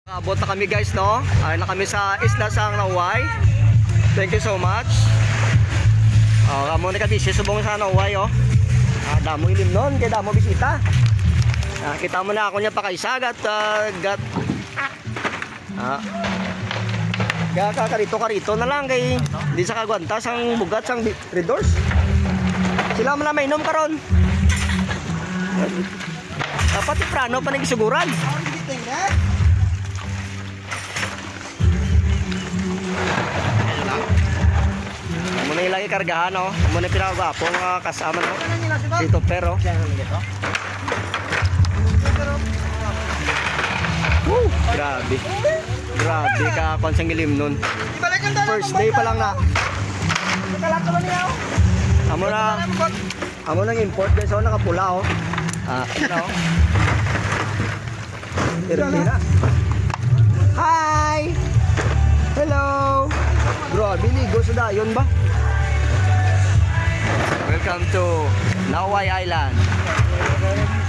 Abot na kami guys, no? Ay na kami sa isla sa Naway. Thank you so much. Kamo na kabisi subong sa Naway, oh. Damo ilim nun, kaya damo bisita. Kita mo na ako niya pakaisagat. Karito na lang kay di sa kagwantas ang bugat sang Red Doors. Sila mo na mainom karon. Dapat iprano pa nagisuguran. Muna yung lagi kargahan, oh. Muna yung pinakagwapo mga kasama, no? Dito pero grabe. Grabe ka konsang ilim nun. First day pa lang na. Amo nang import guys, oh, nakapula, oh. Ano? Hi! Hello! Grabe, ligo sa dayon ba? Welcome to Naway Island.